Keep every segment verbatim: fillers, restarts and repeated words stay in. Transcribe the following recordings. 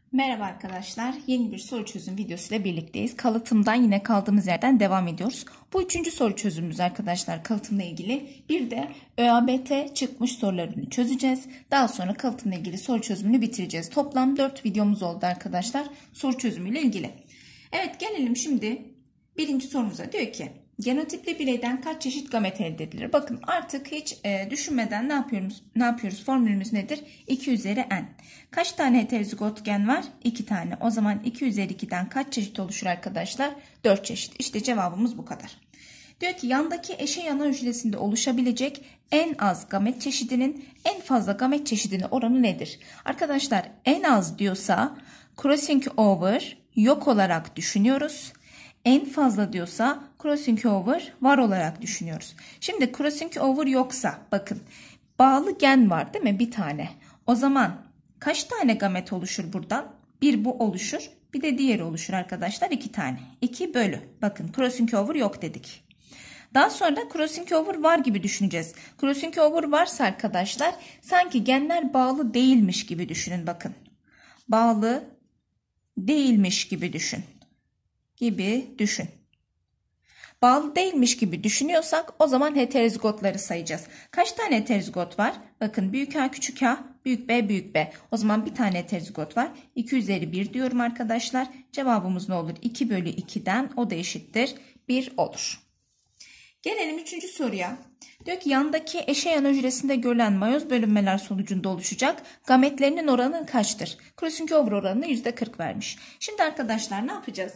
Merhaba arkadaşlar. Yeni bir soru çözüm videosu ile birlikteyiz. Kalıtımdan yine kaldığımız yerden devam ediyoruz. Bu üçüncü soru çözümümüz arkadaşlar kalıtımla ilgili. Bir de ÖABT çıkmış sorularını çözeceğiz. Daha sonra kalıtımla ilgili soru çözümünü bitireceğiz. Toplam dört videomuz oldu arkadaşlar soru çözümüyle ilgili. Evet, gelelim şimdi birinci sorumuza. Diyor ki genotipli bireyden kaç çeşit gamet elde edilir? Bakın artık hiç e, düşünmeden ne yapıyoruz? Ne yapıyoruz? Formülümüz nedir? iki üzeri n. Kaç tane heterozigot gen var? iki tane. O zaman iki üzeri iki'den kaç çeşit oluşur arkadaşlar? dört çeşit. İşte cevabımız bu kadar. Diyor ki yandaki eşey yana hücresinde oluşabilecek en az gamet çeşidinin en fazla gamet çeşidine oranı nedir? Arkadaşlar en az diyorsa crossing over yok olarak düşünüyoruz. En fazla diyorsa crossing over var olarak düşünüyoruz. Şimdi crossing over yoksa bakın bağlı gen var değil mi? Bir tane. O zaman kaç tane gamet oluşur buradan? Bir bu oluşur. Bir de diğeri oluşur arkadaşlar. iki tane. iki bölü. Bakın crossing over yok dedik. Daha sonra crossing over var gibi düşüneceğiz. Crossing over varsa arkadaşlar sanki genler bağlı değilmiş gibi düşünün bakın. Bağlı değilmiş gibi düşün. Gibi düşün. Bağlı değilmiş gibi düşünüyorsak o zaman heterozigotları sayacağız. Kaç tane heterozigot var? Bakın büyük A küçük a, büyük B büyük B. O zaman bir tane heterozigot var. iki üzeri bir diyorum arkadaşlar. Cevabımız ne olur? iki bölü iki'den o da eşittir bir olur. Gelelim üçüncü soruya. Diyor ki yandaki eşey ana hücresinde görülen mayoz bölünmeler sonucunda oluşacak gametlerinin oranı kaçtır? Crossing over oranını yüzde kırk vermiş. Şimdi arkadaşlar ne yapacağız?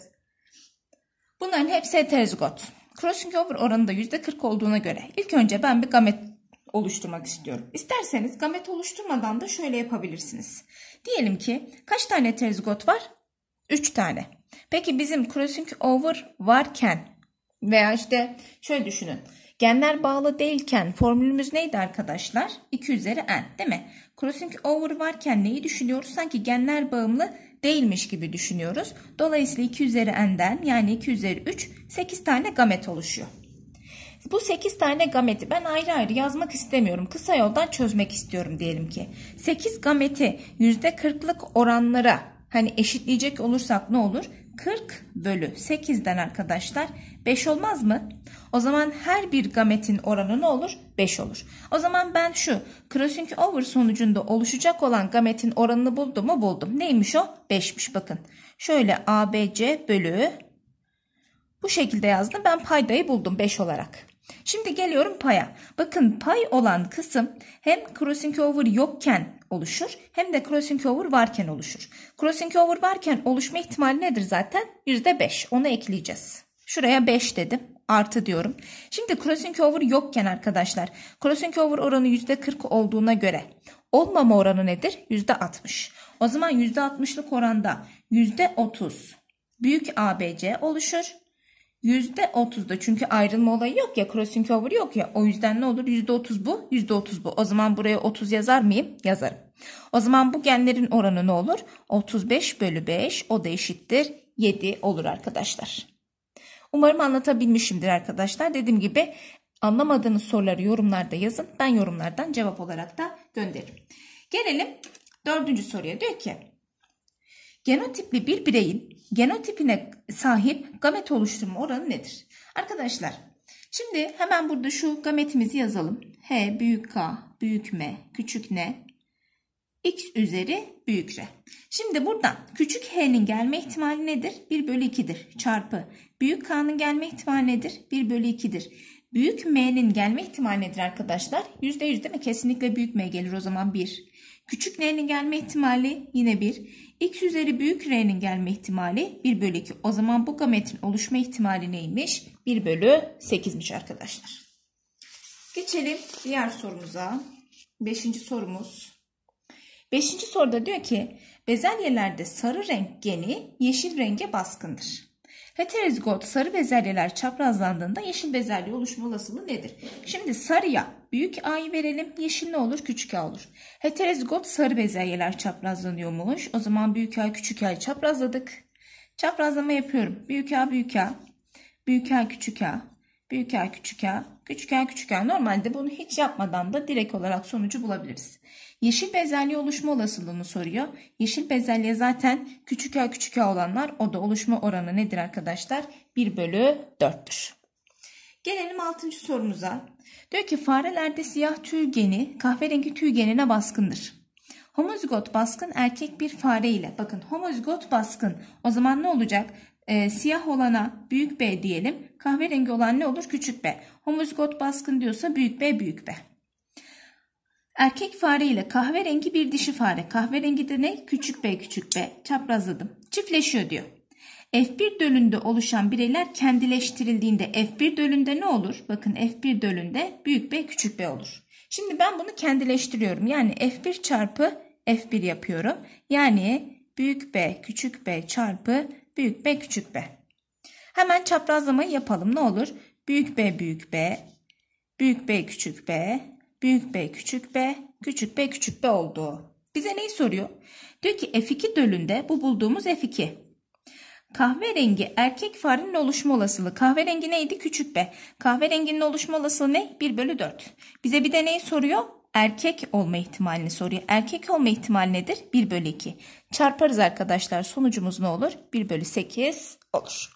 Bunların hepsi heterozigot. Crossing over oranı da yüzde kırk olduğuna göre ilk önce ben bir gamet oluşturmak istiyorum. İsterseniz gamet oluşturmadan da şöyle yapabilirsiniz. Diyelim ki kaç tane heterozigot var? üç tane. Peki bizim crossing over varken veya işte şöyle düşünün. Genler bağlı değilken formülümüz neydi arkadaşlar? iki üzeri n değil mi? Crossing over varken neyi düşünüyoruz? Sanki genler bağımlı değilmiş gibi düşünüyoruz. Dolayısıyla iki üzeri n'den yani iki üzeri üç sekiz tane gamet oluşuyor. Bu sekiz tane gameti ben ayrı ayrı yazmak istemiyorum. Kısa yoldan çözmek istiyorum diyelim ki. sekiz gameti yüzde kırk'lık oranlara hani eşitleyecek olursak ne olur? kırk bölü sekiz'den arkadaşlar beş olmaz mı? O zaman her bir gametin oranı ne olur? beş olur. O zaman ben şu crossing over sonucunda oluşacak olan gametin oranını buldum mu? Buldum. Neymiş o? beş'miş bakın. Şöyle A B C bölü bu şekilde yazdım. Ben paydayı buldum beş olarak. Şimdi geliyorum paya. Bakın pay olan kısım hem crossing over yokken oluşur hem de crossing over varken oluşur. Crossing over varken oluşma ihtimali nedir zaten? yüzde beş. Onu ekleyeceğiz. Şuraya beş dedim. Artı diyorum. Şimdi crossing over yokken arkadaşlar crossing over oranı yüzde kırk olduğuna göre olmama oranı nedir? yüzde altmış. O zaman yüzde altmış'lık oranda yüzde otuz büyük A B C oluşur. yüzde otuz'da çünkü ayrılma olayı yok ya, crossing over yok ya, o yüzden ne olur? yüzde otuz bu, yüzde otuz bu. O zaman buraya otuz yazar mıyım? Yazarım. O zaman bu genlerin oranı ne olur? otuz beş bölü beş, o da eşittir yedi olur arkadaşlar. Umarım anlatabilmişimdir arkadaşlar. Dediğim gibi anlamadığınız soruları yorumlarda yazın. Ben yorumlardan cevap olarak da gönderirim. Gelelim dördüncü soruya. Diyor ki genotipli bir bireyin genotipine sahip gamet oluşturma oranı nedir? Arkadaşlar şimdi hemen burada şu gametimizi yazalım. H büyük K büyük M küçük N X üzeri büyük R. Şimdi buradan küçük H'nin gelme ihtimali nedir? bir bölü iki'dir çarpı. Büyük K'nın gelme ihtimali nedir? bir bölü iki'dir. Büyük M'nin gelme ihtimali nedir arkadaşlar? yüzde yüz değil mi? Kesinlikle büyük M gelir o zaman bir. Küçük N'nin gelme ihtimali yine bir. X üzeri büyük R'nin gelme ihtimali bir bölü iki. O zaman bu gametin oluşma ihtimali neymiş? bir bölü sekiz'miş arkadaşlar. Geçelim diğer sorumuza. Beşinci sorumuz. Beşinci soruda diyor ki bezelyelerde sarı renk geni yeşil renge baskındır. Heterozigot sarı bezelyeler çaprazlandığında yeşil bezelye oluşma olasılığı nedir? Şimdi sarıya büyük A'yı verelim. Yeşil ne olur? Küçük A olur. Heterozigot sarı bezelyeler çaprazlanıyormuş. O zaman büyük A küçük A'yı çaprazladık. Çaprazlama yapıyorum. Büyük A büyük A, büyük A küçük A, büyük A küçük A, Küçük A küçük A. Normalde bunu hiç yapmadan da direkt olarak sonucu bulabiliriz. Yeşil bezelye oluşma olasılığını soruyor. Yeşil bezelye zaten küçük A küçük A olanlar, o da oluşma oranı nedir arkadaşlar? bir bölü dörttür. Gelelim altıncı sorumuza. Diyor ki farelerde siyah tüy geni kahverengi tüy genine baskındır. Homozigot baskın erkek bir fare ile, bakın homozigot baskın, o zaman ne olacak? Ee, siyah olana büyük B diyelim, kahverengi olan ne olur? Küçük B. Homozigot baskın diyorsa büyük B büyük B. Erkek fare ile kahverengi bir dişi fare, kahverengi de ne? Küçük B küçük B, çaprazladım, çiftleşiyor diyor. F bir dölünde oluşan bireyler kendileştirildiğinde F bir dölünde ne olur? Bakın F bir dölünde büyük B küçük B olur. Şimdi ben bunu kendileştiriyorum. Yani F bir çarpı F bir yapıyorum. Yani büyük B küçük B çarpı büyük B küçük B. Hemen çaprazlamayı yapalım. Ne olur? Büyük B büyük B, büyük B küçük B, büyük B küçük B, küçük B küçük B oldu. Bize neyi soruyor? Diyor ki F iki dölünde bu bulduğumuz F iki. Kahverengi erkek farenin oluşma olasılığı. Kahverengi neydi? Küçük B. Kahverenginin oluşma olasılığı ne? bir bölü dört. Bize bir de neyi soruyor? Erkek olma ihtimalini soruyor. Erkek olma ihtimali nedir? bir bölü iki. Çarparız arkadaşlar. Sonucumuz ne olur? bir bölü sekiz olur.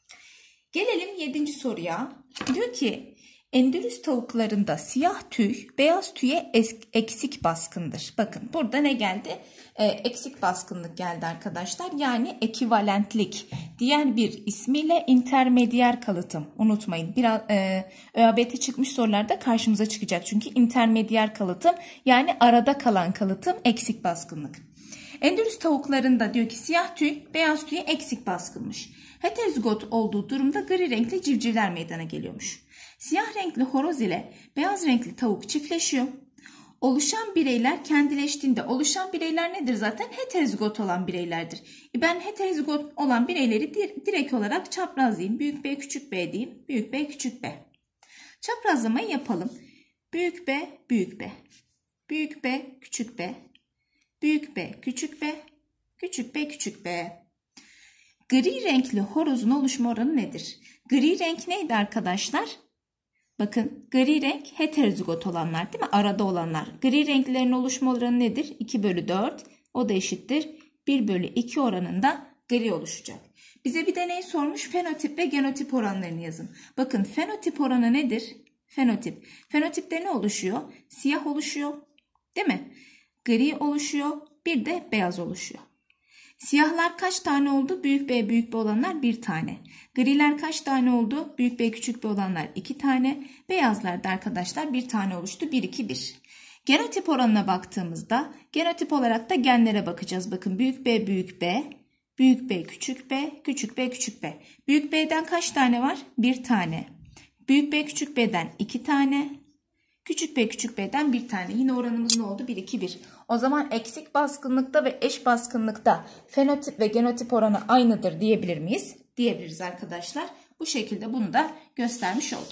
Gelelim yedinci soruya. Diyor ki Endülüs tavuklarında siyah tüy beyaz tüye eksik baskındır. Bakın burada ne geldi? Ee, eksik baskınlık geldi arkadaşlar. Yani ekvivalentlik. Diğer bir ismiyle intermediyer kalıtım. Unutmayın. Biraz e, ÖABT çıkmış sorularda karşımıza çıkacak. Çünkü intermediyer kalıtım yani arada kalan kalıtım eksik baskınlık. Endülüs tavuklarında diyor ki siyah tüy beyaz tüye eksik baskınmış. Heterozigot olduğu durumda gri renkli civcivler meydana geliyormuş. Siyah renkli horoz ile beyaz renkli tavuk çiftleşiyor. Oluşan bireyler kendileştiğinde, oluşan bireyler nedir zaten? Heterozigot olan bireylerdir. E ben heterozigot olan bireyleri direkt olarak çaprazlayayım. Büyük B küçük B diyeyim. Büyük B küçük B. Çaprazlamayı yapalım. Büyük B büyük B. Büyük B küçük B. Büyük B küçük B. Küçük B küçük B. Gri renkli horozun oluşma oranı nedir? Gri renk neydi arkadaşlar? Bakın gri renk heterozigot olanlar değil mi? Arada olanlar. Gri renklerin oluşma oranı nedir? iki bölü dört. O da eşittir. bir bölü iki oranında gri oluşacak. Bize bir de neyi sormuş? Fenotip ve genotip oranlarını yazın. Bakın fenotip oranı nedir? Fenotip. Fenotipte ne oluşuyor? Siyah oluşuyor. Değil mi? Gri oluşuyor. Bir de beyaz oluşuyor. Siyahlar kaç tane oldu? Büyük B büyük B olanlar bir tane. Griler kaç tane oldu? Büyük B küçük B olanlar iki tane. Beyazlar da arkadaşlar bir tane oluştu. bir iki bir. Genotip oranına baktığımızda genotip olarak da genlere bakacağız. Bakın büyük B büyük B, büyük B küçük B, küçük B küçük B. Büyük B'den kaç tane var? bir tane. Büyük B küçük B'den iki tane. Küçük B küçük B'den bir tane. Yine oranımız ne oldu? bir iki bir. O zaman eksik baskınlıkta ve eş baskınlıkta fenotip ve genotip oranı aynıdır diyebilir miyiz? Diyebiliriz arkadaşlar. Bu şekilde bunu da göstermiş olduk.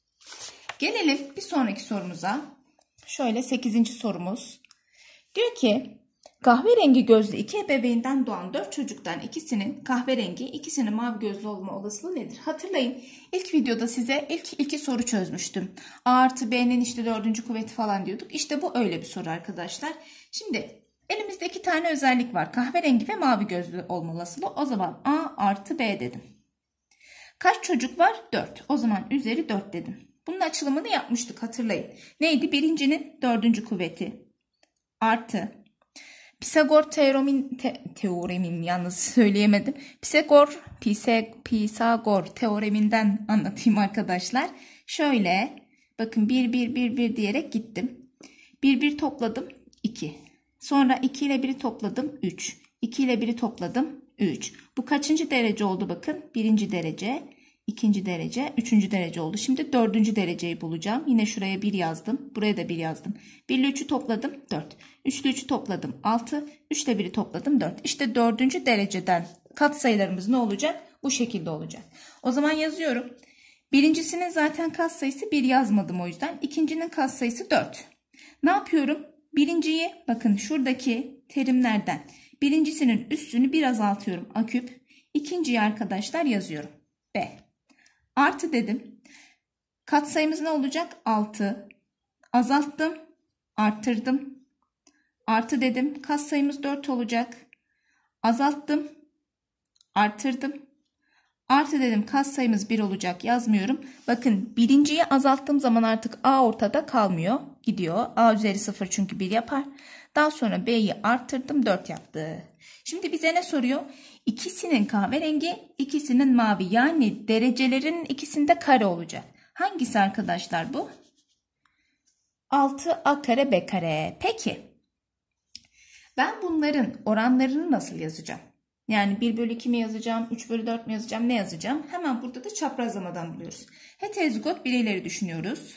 Gelelim bir sonraki sorumuza. Şöyle sekizinci sorumuz. Diyor ki kahverengi gözlü iki ebeveynden doğan dört çocuktan ikisinin kahverengi, ikisinin mavi gözlü olma olasılığı nedir? Hatırlayın ilk videoda size ilk iki soru çözmüştüm. A artı B'nin işte dördüncü kuvveti falan diyorduk. İşte bu öyle bir soru arkadaşlar. Şimdi elimizde iki tane özellik var. Kahverengi ve mavi gözlü olma olasılığı. O zaman A artı B dedim. Kaç çocuk var? dört. O zaman üzeri dört dedim. Bunun açılımını yapmıştık hatırlayın. Neydi? Birincinin dördüncü kuvveti artı Pisagor teoremin te, teoremin yalnız söyleyemedim. Pisagor Pise, Pisagor teoreminden anlatayım arkadaşlar. Şöyle bakın bir bir bir bir diyerek gittim. bir bir topladım iki. Sonra iki ile biri topladım üç. iki ile biri topladım üç. Bu kaçıncı derece oldu bakın? Birinci derece, ikinci derece, üçüncü derece oldu. Şimdi dördüncü dereceyi bulacağım. Yine şuraya bir yazdım. Buraya da bir yazdım. bir ile üçü topladım dört. üç ile üçü topladım altı. üç ile biri topladım dört. İşte dördüncü dereceden katsayılarımız ne olacak? Bu şekilde olacak. O zaman yazıyorum. Birincisinin zaten katsayısı bir yazmadım o yüzden. İkincinin katsayısı dört. Ne yapıyorum? Birinciyi bakın şuradaki terimlerden birincisinin üstünü bir azaltıyorum. A küp. İkinciyi arkadaşlar yazıyorum. B. Artı dedim. Katsayımız ne olacak? altı. Azalttım. Arttırdım. Artı dedim. Katsayımız dört olacak. Azalttım. Artırdım. Artı dedim, katsayımız bir olacak, yazmıyorum. Bakın birinciyi azalttığım zaman artık A ortada kalmıyor. Gidiyor. A üzeri sıfır çünkü bir yapar. Daha sonra B'yi arttırdım, dört yaptı. Şimdi bize ne soruyor? İkisinin kahverengi, ikisinin mavi. Yani derecelerin ikisinde kare olacak. Hangisi arkadaşlar bu? altı A kare B kare. Peki ben bunların oranlarını nasıl yazacağım? Yani bir bölü iki mi yazacağım, üç bölü dört mi yazacağım, ne yazacağım? Hemen burada da çaprazlamadan buluyoruz. Heterozigot bireyleri düşünüyoruz.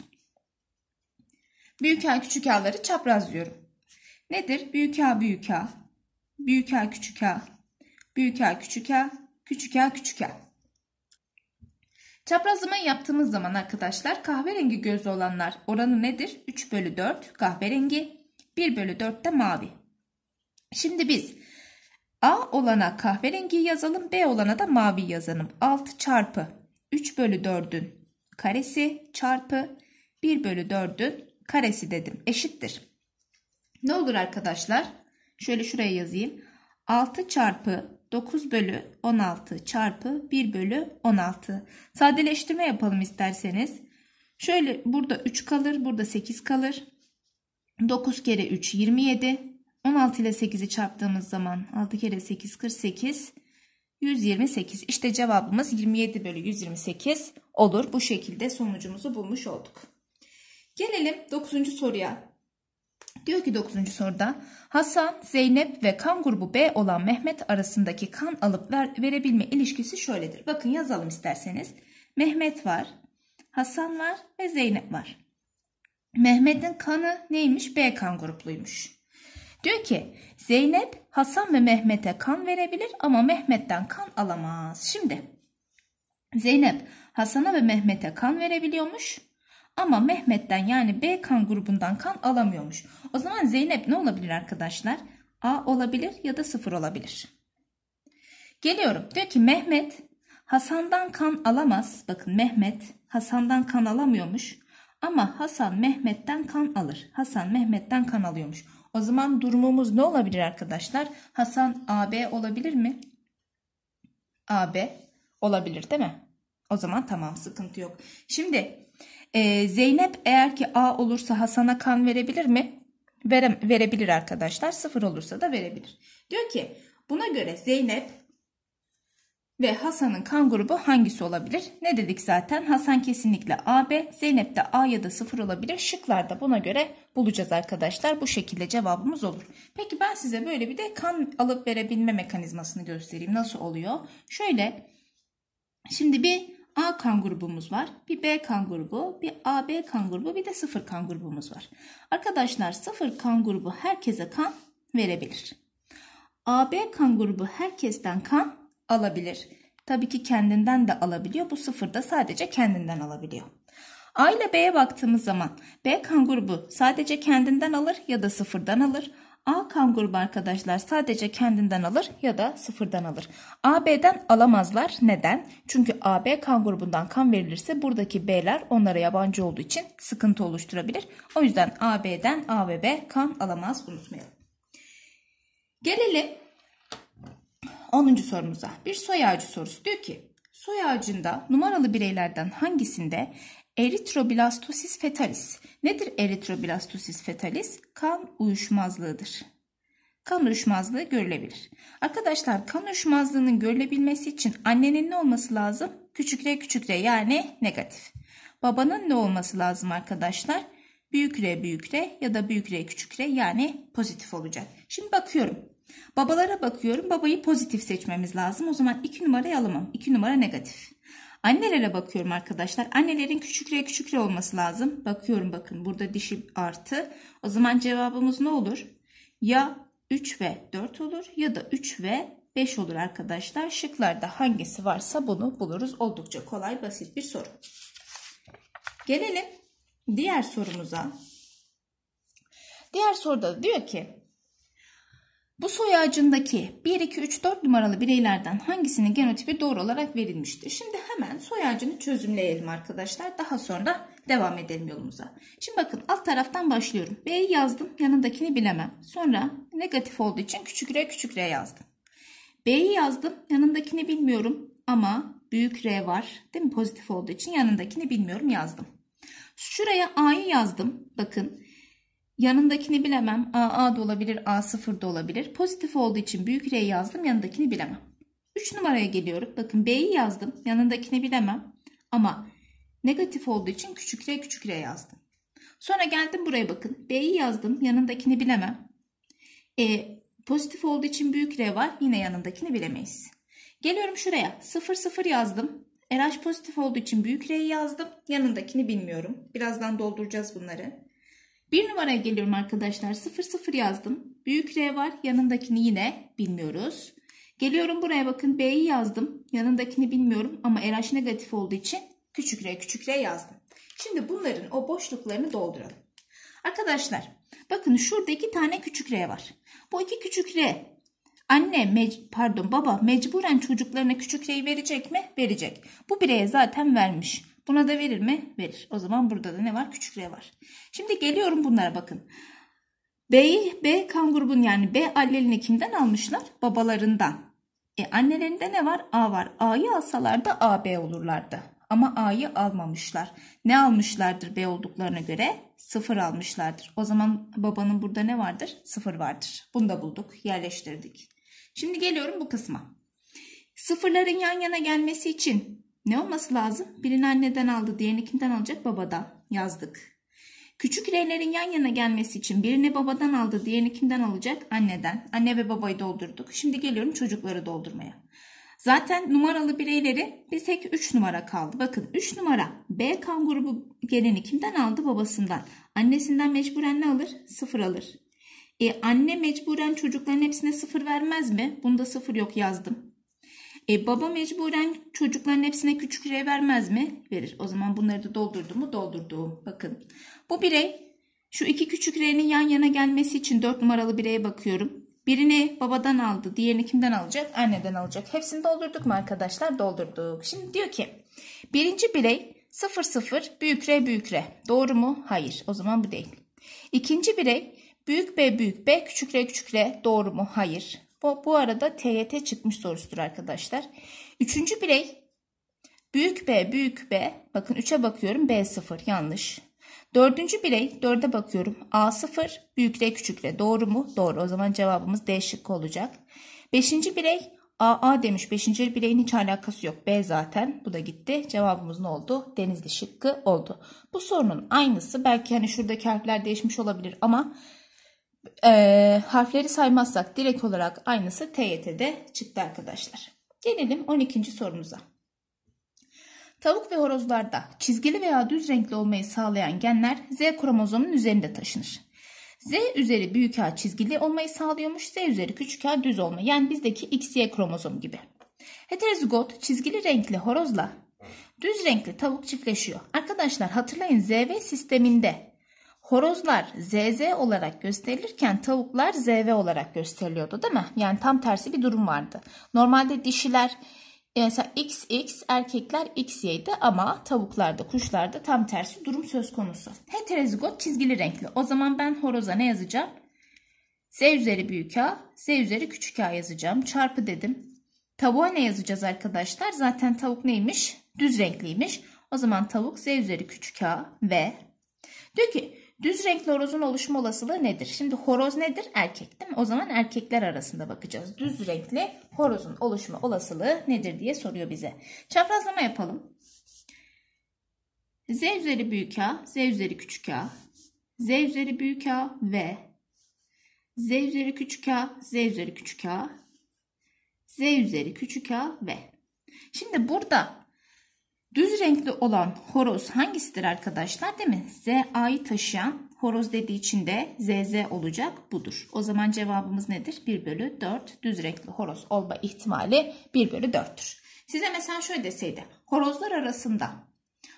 Büyük A küçük A'ları çaprazlıyorum. Nedir? Büyük A büyük A, büyük A küçük A, büyük A küçük A, küçük A küçük A. Çaprazlamayı yaptığımız zaman arkadaşlar kahverengi gözlü olanlar oranı nedir? üç bölü dört kahverengi, bir bölü dört de mavi. Şimdi biz A olana kahverengi yazalım, B olana da mavi yazalım. altı çarpı üç bölü dördün karesi çarpı bir bölü dördün karesi dedim. Eşittir. Ne olur arkadaşlar? Şöyle şuraya yazayım. altı çarpı dokuz bölü on altı çarpı bir bölü on altı. Sadeleştirme yapalım isterseniz. Şöyle burada üç kalır, burada sekiz kalır. dokuz kere üç yirmi yedi. on altı ile sekizi çarptığımız zaman altı kere sekiz kırk sekiz. yüz yirmi sekiz. İşte cevabımız yirmi yedi bölü yüz yirmi sekiz olur. Bu şekilde sonucumuzu bulmuş olduk. Gelelim dokuzuncu soruya. Diyor ki dokuzuncu soruda Hasan, Zeynep ve kan grubu B olan Mehmet arasındaki kan alıp ver, verebilme ilişkisi şöyledir. Bakın yazalım isterseniz. Mehmet var, Hasan var ve Zeynep var. Mehmet'in kanı neymiş? B kan grupluymuş. Diyor ki Zeynep, Hasan ve Mehmet'e kan verebilir ama Mehmet'ten kan alamaz. Şimdi Zeynep, Hasan'a ve Mehmet'e kan verebiliyormuş. Ama Mehmet'ten yani B kan grubundan kan alamıyormuş. O zaman Zeynep ne olabilir arkadaşlar? A olabilir ya da sıfır olabilir. Geliyorum. Diyor ki Mehmet Hasan'dan kan alamaz. Bakın Mehmet Hasan'dan kan alamıyormuş. Ama Hasan Mehmet'ten kan alır. Hasan Mehmet'ten kan alıyormuş. O zaman durumumuz ne olabilir arkadaşlar? Hasan A B olabilir mi? A B olabilir değil mi? O zaman tamam, sıkıntı yok. Şimdi Ee, Zeynep eğer ki A olursa Hasan'a kan verebilir mi? Vere, verebilir arkadaşlar. Sıfır olursa da verebilir. Diyor ki buna göre Zeynep ve Hasan'ın kan grubu hangisi olabilir? Ne dedik zaten? Hasan kesinlikle A B, Zeynep de A ya da sıfır olabilir. Şıklarda buna göre bulacağız arkadaşlar. Bu şekilde cevabımız olur. Peki ben size böyle bir de kan alıp verebilme mekanizmasını göstereyim. Nasıl oluyor? Şöyle, şimdi bir A kan grubumuz var, bir B kan grubu, bir A B kan grubu, bir de sıfır kan grubumuz var. Arkadaşlar sıfır kan grubu herkese kan verebilir. A B kan grubu herkesten kan alabilir. Tabii ki kendinden de alabiliyor. Bu sıfır da sadece kendinden alabiliyor. A ile B'ye baktığımız zaman B kan grubu sadece kendinden alır ya da sıfırdan alır. A kan grubu arkadaşlar sadece kendinden alır ya da sıfırdan alır. A B'den alamazlar. Neden? Çünkü A B kan grubundan kan verilirse buradaki B'ler onlara yabancı olduğu için sıkıntı oluşturabilir. O yüzden A B'den A ve B kan alamaz, unutmayalım. Gelelim onuncu sorumuza. Bir soy ağacı sorusu. Diyor ki soy ağacında numaralı bireylerden hangisinde eritroblastosis fetalis? Nedir eritroblastosis fetalis? Kan uyuşmazlığıdır. Kan uyuşmazlığı görülebilir. Arkadaşlar kan uyuşmazlığının görülebilmesi için annenin ne olması lazım? Küçük R küçük R yani negatif. Babanın ne olması lazım arkadaşlar? Büyük R büyük R ya da büyük R küçük R yani pozitif olacak. Şimdi bakıyorum. Babalara bakıyorum. Babayı pozitif seçmemiz lazım. O zaman iki numarayı alamam. iki numara negatif. Annelere bakıyorum arkadaşlar. Annelerin küçük R küçük R olması lazım. Bakıyorum, bakın burada dişi artı. O zaman cevabımız ne olur? Ya üç ve dört olur ya da üç ve beş olur arkadaşlar. Şıklarda hangisi varsa bunu buluruz. Oldukça kolay, basit bir soru. Gelelim diğer sorumuza. Diğer soruda diyor ki Bu soy ağacındaki bir, iki, üç, dört numaralı bireylerden hangisinin genotipi doğru olarak verilmiştir? Şimdi hemen soy ağacını çözümleyelim arkadaşlar. Daha sonra devam edelim yolumuza. Şimdi bakın alt taraftan başlıyorum. B'yi yazdım. Yanındakini bilemem. Sonra negatif olduğu için küçük R küçük R yazdım. B'yi yazdım. Yanındakini bilmiyorum ama büyük R var. Değil mi? Pozitif olduğu için yanındakini bilmiyorum yazdım. Şuraya A'yı yazdım. Bakın. Yanındakini bilemem. A, A da olabilir. A sıfır da olabilir. Pozitif olduğu için büyük R'yi yazdım. Yanındakini bilemem. üç numaraya geliyorum. Bakın B'yi yazdım. Yanındakini bilemem. Ama negatif olduğu için küçük R küçük R yazdım. Sonra geldim buraya bakın. B'yi yazdım. Yanındakini bilemem. E, pozitif olduğu için büyük R var. Yine yanındakini bilemeyiz. Geliyorum şuraya. sıfır sıfır yazdım. R H pozitif olduğu için büyük R'yi yazdım. Yanındakini bilmiyorum. Birazdan dolduracağız bunları. bir numaraya geliyorum arkadaşlar. sıfır sıfır yazdım. Büyük R var. Yanındakini yine bilmiyoruz. Geliyorum buraya bakın. B'yi yazdım. Yanındakini bilmiyorum ama R H negatif olduğu için küçük R küçük R yazdım. Şimdi bunların o boşluklarını dolduralım. Arkadaşlar bakın şurada iki tane küçük R var. Bu iki küçük R anne pardon baba mecburen çocuklarına küçük R'yi verecek mi? Verecek. Bu bireye zaten vermiş. Buna da verir mi? Verir. O zaman burada da ne var? Küçük R var. Şimdi geliyorum bunlara bakın. B'yi B kan grubun yani B allelini kimden almışlar? Babalarından. E annelerinde ne var? A var. A'yı alsalar da A B olurlardı. Ama A'yı almamışlar. Ne almışlardır B olduklarına göre? Sıfır almışlardır. O zaman babanın burada ne vardır? Sıfır vardır. Bunu da bulduk. Yerleştirdik. Şimdi geliyorum bu kısma. Sıfırların yan yana gelmesi için ne olması lazım? Birini anneden aldı, diğerini kimden alacak? Babadan. Yazdık. Küçük R'lerin yan yana gelmesi için birini babadan aldı, diğerini kimden alacak? Anneden. Anne ve babayı doldurduk. Şimdi geliyorum çocukları doldurmaya. Zaten numaralı bireyleri bir tek üç numara kaldı. Bakın üç numara B kan grubu geleni kimden aldı? Babasından. Annesinden mecburen ne alır? sıfır alır. E, anne mecburen çocukların hepsine sıfır vermez mi? Bunda sıfır yok yazdım. E, baba mecburen çocukların hepsine küçük R vermez mi? Verir. O zaman bunları da doldurdum mu? Doldurdum. Bakın bu birey şu iki küçük R'nin yan yana gelmesi için dört numaralı bireye bakıyorum. Birini babadan aldı. Diğerini kimden alacak? Anneden alacak. Hepsini doldurduk mu arkadaşlar? Doldurduk. Şimdi diyor ki birinci birey sıfır sıfır büyük R büyük R. Doğru mu? Hayır. O zaman bu değil. İkinci birey büyük B büyük B küçük R küçük R. Doğru mu? Hayır. Bu, bu arada T Y T çıkmış sorusudur arkadaşlar. Üçüncü birey büyük B büyük B. Bakın üçe bakıyorum. B sıfır. Yanlış. Dördüncü birey dörde bakıyorum. A sıfır büyük R küçük R. Doğru mu? Doğru. O zaman cevabımız D şıkkı olacak. Beşinci birey A A demiş. Beşinci bireyin hiç alakası yok. B zaten. Bu da gitti. Cevabımız ne oldu? Denizli şıkkı oldu. Bu sorunun aynısı. Belki hani şuradaki harfler değişmiş olabilir ama e, harfleri saymazsak direkt olarak aynısı T Y T'de çıktı arkadaşlar. Gelelim on ikinci sorumuza. Tavuk ve horozlarda çizgili veya düz renkli olmayı sağlayan genler Z kromozomunun üzerinde taşınır. Z üzeri büyük A çizgili olmayı sağlıyormuş. Z üzeri küçük A düz olma. Yani bizdeki X Y kromozomu gibi. Heterozigot çizgili renkli horozla düz renkli tavuk çiftleşiyor. Arkadaşlar hatırlayın Z V sisteminde horozlar Z Z olarak gösterilirken tavuklar Z V olarak gösteriliyordu değil mi? Yani tam tersi bir durum vardı. Normalde dişiler mesela X X erkekler X Y'ydi ama tavuklarda kuşlarda tam tersi durum söz konusu. Heterozigot çizgili renkli. O zaman ben horoza ne yazacağım? Z üzeri büyük A, Z üzeri küçük A yazacağım. Çarpı dedim. Tavuğa ne yazacağız arkadaşlar? Zaten tavuk neymiş? Düz renkliymiş. O zaman tavuk Z üzeri küçük A ve diyor ki düz renkli horozun oluşma olasılığı nedir? Şimdi horoz nedir? Erkek değil mi? O zaman erkekler arasında bakacağız. Düz renkli horozun oluşma olasılığı nedir diye soruyor bize. Çaprazlama yapalım. Z üzeri büyük A, Z üzeri küçük A, Z üzeri büyük A ve Z üzeri küçük A, Z üzeri küçük A, Z üzeri küçük A ve. Şimdi burada düz renkli olan horoz hangisidir arkadaşlar değil mi? Z A'yı taşıyan horoz dediği için de Z Z olacak budur. O zaman cevabımız nedir? bir bölü dört düz renkli horoz olma ihtimali bir bölü dörttür. Size mesela şöyle deseydi horozlar arasında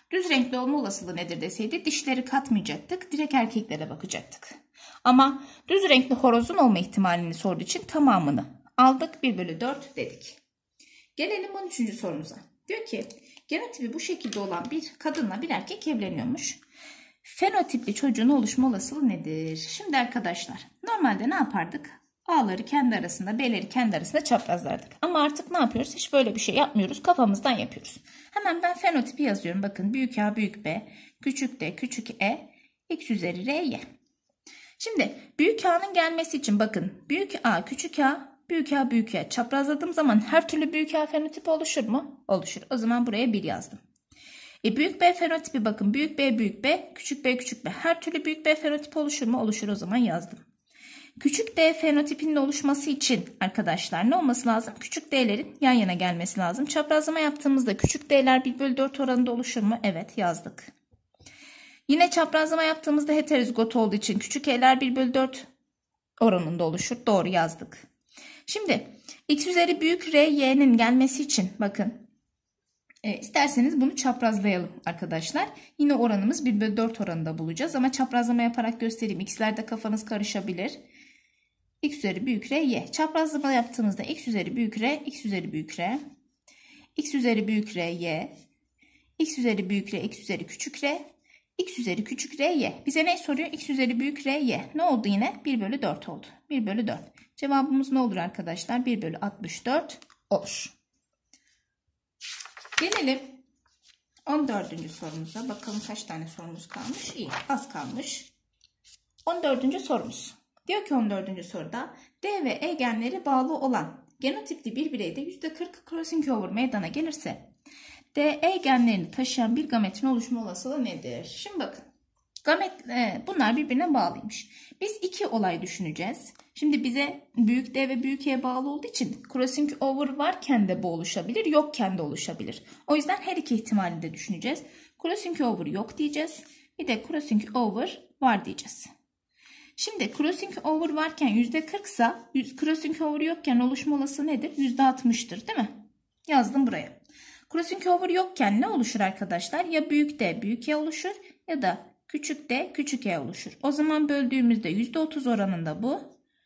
Düz renkli olma olasılığı nedir deseydi dişleri katmayacaktık. Direkt erkeklere bakacaktık. Ama düz renkli horozun olma ihtimalini sorduğu için tamamını aldık. bir bölü dört dedik. Gelelim on üçüncü sorumuza. Diyor ki genotipi bu şekilde olan bir kadınla bir erkek evleniyormuş. Fenotipli çocuğun oluşma olasılığı nedir? Şimdi arkadaşlar normalde ne yapardık? A'ları kendi arasında, B'leri kendi arasında çaprazlardık. Ama artık ne yapıyoruz? Hiç böyle bir şey yapmıyoruz. Kafamızdan yapıyoruz. Hemen ben fenotipi yazıyorum. Bakın büyük A, büyük B, küçük D, küçük E, X üzeri R, Y. Şimdi büyük A'nın gelmesi için bakın büyük A, küçük A, büyük A, büyük A çaprazladığım zaman her türlü büyük A fenotipi oluşur mu? Oluşur. O zaman buraya bir yazdım. E büyük B fenotipi bakın büyük B, büyük B, küçük B, küçük B. Her türlü büyük B fenotipi oluşur mu? Oluşur, o zaman yazdım. Küçük D fenotipinin oluşması için arkadaşlar ne olması lazım? Küçük D'lerin yan yana gelmesi lazım. Çaprazlama yaptığımızda küçük D'ler bir bölü dört oranında oluşur mu? Evet, yazdık. Yine çaprazlama yaptığımızda heterozigot olduğu için küçük E'ler bir bölü dört oranında oluşur. Doğru, yazdık. Şimdi X üzeri büyük R, Y'nin gelmesi için bakın e, isterseniz bunu çaprazlayalım arkadaşlar. Yine oranımız bir bölü dört oranında bulacağız. Ama çaprazlama yaparak göstereyim. X'lerde kafanız karışabilir. X üzeri büyük R, Y. Çaprazlama yaptığımızda X üzeri büyük R, X üzeri büyük R, X üzeri büyük R, Y, X üzeri büyük R, X üzeri küçük R, X üzeri küçük R, Y. Bize ne soruyor? X üzeri büyük R, Y. Ne oldu yine? bir bölü dört oldu. bir bölü dört. Cevabımız ne olur arkadaşlar? bir bölü altmış dört olur. Gelelim on dördüncü sorumuza. Bakalım kaç tane sorumuz kalmış? İyi, az kalmış. on dördüncü sorumuz. Diyor ki on dördüncü soruda D ve E genleri bağlı olan genotipli bir bireyde yüzde kırk crossing over meydana gelirse D E genlerini taşıyan bir gametin oluşma olasılığı nedir? Şimdi bakın. Gamet, e, bunlar birbirine bağlıymış. Biz iki olay düşüneceğiz. Şimdi bize büyük D ve büyük E bağlı olduğu için crossing over varken de bu oluşabilir, yokken de oluşabilir. O yüzden her iki ihtimali de düşüneceğiz. Crossing over yok diyeceğiz. Bir de crossing over var diyeceğiz. Şimdi crossing over varken yüzde kırk ise crossing over yokken oluşma olasılığı nedir? yüzde altmıştır değil mi? Yazdım buraya. Crossing over yokken ne oluşur arkadaşlar? Ya büyük D büyük E oluşur ya da küçük D küçük E oluşur. O zaman böldüğümüzde yüzde otuz oranında bu.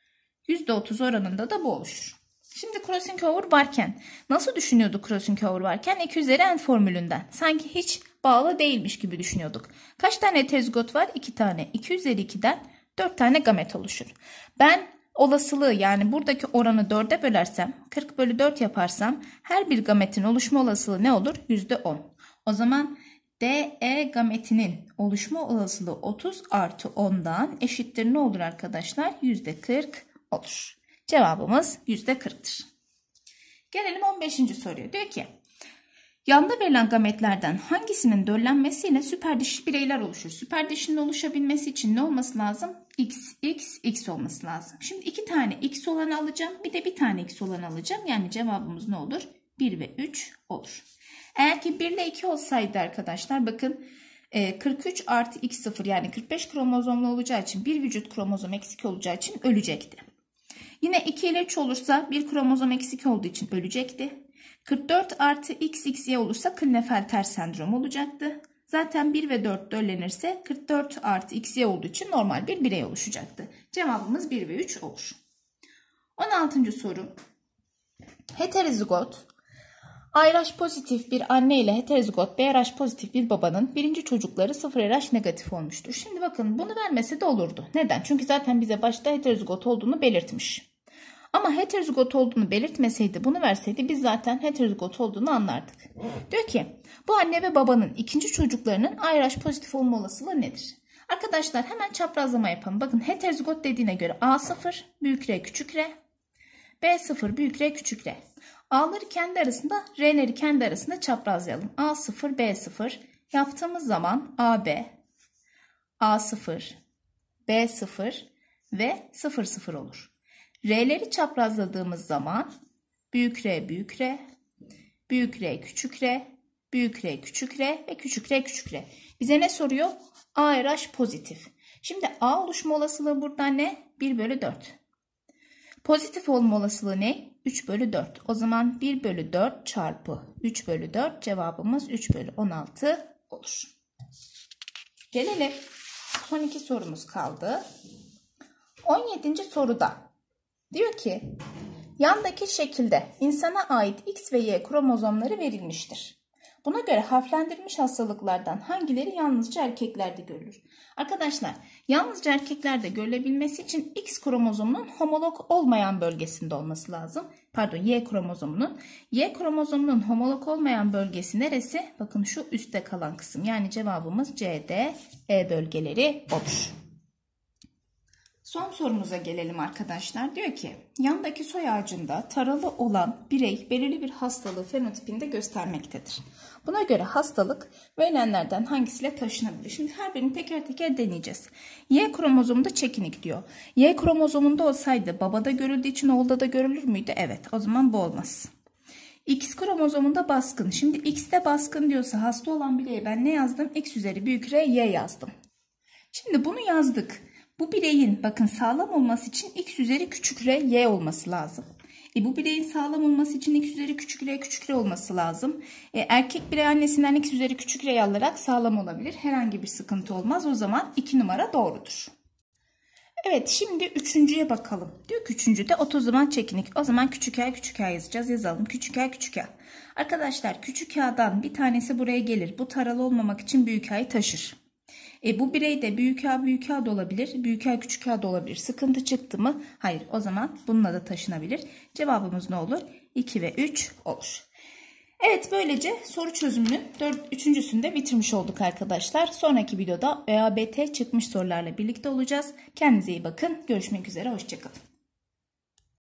yüzde otuz oranında da bu oluşur. Şimdi crossing over varken nasıl düşünüyorduk crossing over varken? iki üzeri n formülünden. Sanki hiç bağlı değilmiş gibi düşünüyorduk. Kaç tane heterozigot var? iki tane. iki üzeri iki'den dört tane gamet oluşur. Ben olasılığı yani buradaki oranı dörde bölersem kırk bölü dört yaparsam her bir gametin oluşma olasılığı ne olur? yüzde on. O zaman D E gametinin oluşma olasılığı otuz artı on'dan eşittir ne olur arkadaşlar? yüzde kırk olur. Cevabımız yüzde kırk'tır. Gelelim on beşinci soruya. Diyor ki yanda verilen gametlerden hangisinin döllenmesiyle süper dişi bireyler oluşur? Süper dişinin oluşabilmesi için ne olması lazım? X, X, X olması lazım. Şimdi iki tane X olanı alacağım. Bir de bir tane X olanı alacağım. Yani cevabımız ne olur? bir ve üç olur. Eğer ki bir ile iki olsaydı arkadaşlar bakın kırk üç artı X sıfır yani kırk beş kromozomlu olacağı için bir vücut kromozom eksik olacağı için ölecekti. Yine iki ile üç olursa bir kromozom eksik olduğu için ölecekti. kırk dört artı X X Y olursa Klinefelter sendromu olacaktı. Zaten bir ve dört döllenirse kırk dört artı X Y olduğu için normal bir birey oluşacaktı. Cevabımız bir ve üç olur. on altıncı soru. Heterozigot A R H pozitif bir anne ile heterozigot B R H pozitif bir babanın birinci çocukları sıfır R H negatif olmuştur. Şimdi bakın bunu vermese de olurdu. Neden? Çünkü zaten bize başta heterozigot olduğunu belirtmiş. Ama heterozigot olduğunu belirtmeseydi, bunu verseydi biz zaten heterozigot olduğunu anlardık. Diyor ki bu anne ve babanın ikinci çocuklarının A R H pozitif olma olasılığı nedir? Arkadaşlar hemen çaprazlama yapalım. Bakın heterozigot dediğine göre A sıfır büyük R küçük R, B sıfır büyük R küçük R. A'ları kendi arasında, R'leri kendi arasında çaprazlayalım. A sıfır, B sıfır yaptığımız zaman A B, A sıfır, B sıfır ve sıfır sıfır olur. R'leri çaprazladığımız zaman büyük R büyük R, büyük R küçük R, büyük R küçük R ve küçük R küçük R. Bize ne soruyor? A R H pozitif. Şimdi A oluşma olasılığı burada ne? bir bölü dört. Pozitif olma olasılığı ne? üç bölü dört. O zaman bir bölü dört çarpı üç bölü dört cevabımız üç bölü on altı olur. Gelelim son iki sorumuz kaldı. on yedinci soruda diyor ki yandaki şekilde insana ait X ve Y kromozomları verilmiştir. Buna göre harflendirilmiş hastalıklardan hangileri yalnızca erkeklerde görülür? Arkadaşlar yalnızca erkeklerde görülebilmesi için X kromozomunun homolog olmayan bölgesinde olması lazım. Pardon Y kromozomunun. Y kromozomunun homolog olmayan bölgesi neresi? Bakın şu üstte kalan kısım. Yani cevabımız C, D, E bölgeleri olur. Son sorumuza gelelim arkadaşlar. Diyor ki yandaki soy ağacında taralı olan birey belirli bir hastalığı fenotipinde göstermektedir. Buna göre hastalık verilenlerden hangisiyle taşınabilir? Şimdi her birini teker teker deneyeceğiz. Y kromozomunda çekinik diyor. Y kromozomunda olsaydı babada görüldüğü için oğulda da görülür müydü? Evet, o zaman bu olmaz. X kromozomunda baskın. Şimdi X'te baskın diyorsa hasta olan bireye ben ne yazdım? X üzeri büyük R Y yazdım. Şimdi bunu yazdık. Bu bireyin bakın sağlam olması için X üzeri küçük R Y olması lazım. E bu bireyin sağlam olması için X üzeri küçük R küçük R olması lazım. E erkek birey annesinden X üzeri küçük R alarak sağlam olabilir. Herhangi bir sıkıntı olmaz. O zaman iki numara doğrudur. Evet, şimdi üçüncüye bakalım. Diyor ki üçüncüde otozomal çekinik. O zaman küçük A küçük A yazacağız. Yazalım. Küçük A küçük A. Arkadaşlar küçük A'dan bir tanesi buraya gelir. Bu taralı olmamak için büyük A'yı taşır. E bu birey de büyük A büyük A da olabilir. Büyük A küçük A da olabilir. Sıkıntı çıktı mı? Hayır. O zaman bununla da taşınabilir. Cevabımız ne olur? iki ve üç olur. Evet, böylece soru çözümünün üçüncüsünde bitirmiş olduk arkadaşlar. Sonraki videoda ÖABT çıkmış sorularla birlikte olacağız. Kendinize iyi bakın. Görüşmek üzere. Hoşçakalın.